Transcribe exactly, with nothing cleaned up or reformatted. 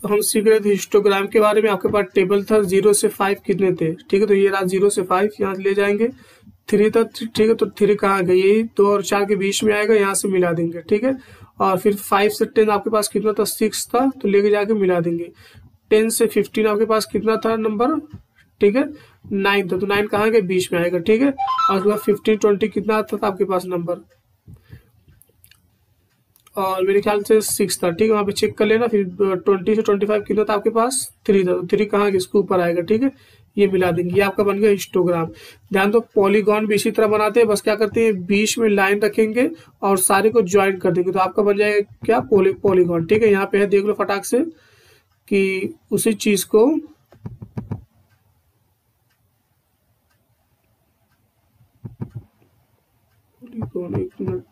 तो हम सीख रहे थे हिस्टोग्राम के बारे में। आपके पास टेबल था जीरो से फाइव कितने थे, ठीक है। तो ये रहा जीरो से फाइव, यहाँ ले जाएंगे थ्री तक, ठीक है। तो थ्री कहाँ गई, यही दो और चार के बीच में आएगा, यहाँ से मिला देंगे, ठीक है। और फिर फाइव से टेन आपके पास कितना था, सिक्स था, तो लेके जाके मिला देंगे। टेन से फिफ्टीन आपके पास कितना था नंबर, ठीक है, नाइन था, तो नाइन कहाँ गए, बीच में आएगा, ठीक है। और उसके बाद फिफ्टीन ट्वेंटी कितना आता था आपके पास नंबर, और मेरे ख्याल से सिक्स था, ठीक है। वहाँ पे चेक कर लेना। फिर ट्वेंटी से ट्वेंटी फाइव कितना था आपके पास, थ्री था, तो थ्री कहाँ के इसके ऊपर आएगा, ठीक है। ये मिला देंगे, ये आपका बन गया हिस्टोग्राम। ध्यान दो, पॉलीगॉन भी इसी तरह बनाते हैं, बस क्या करते हैं, बीच में लाइन रखेंगे और सारे को ज्वाइन कर देंगे, तो आपका बन जाएगा क्या, पॉली पॉलीगॉन, ठीक है। यहाँ पे है, देख लो फटाक से कि उसी चीज को पॉलीगॉन, एक मिनट,